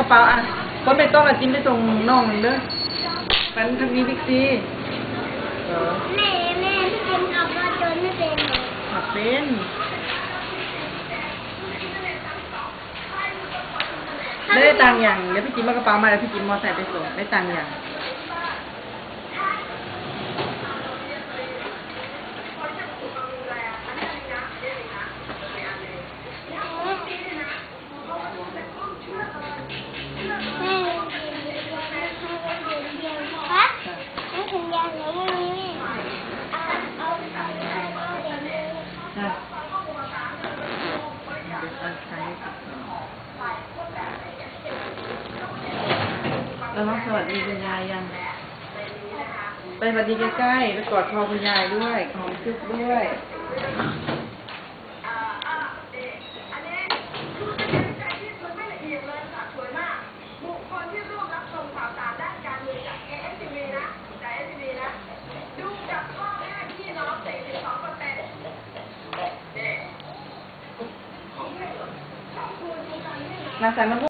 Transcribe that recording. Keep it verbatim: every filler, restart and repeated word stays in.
ระเป๋าอ่ะคนไปต้องละจิ้มไปส่งน้องหนึ่งเด้อมันทางนี้บิ๊กซีเออแม่แม่พี่จิมขับรถยนต์ไม่เป็นเหรอขับเป็นได้ตังค์อย่างเดี๋ยวพี่จิ้มเอากระเป๋ามาแล้วพี่จิ้มมอใส่ไปส่งได้ตังค์อย่างแล้วน้องสวัสดีคุณยายยังไปสวัสดีใกล้ๆไปกอดคอคุณยายด้วยหอมจุ๊บด้วยมาใส่มา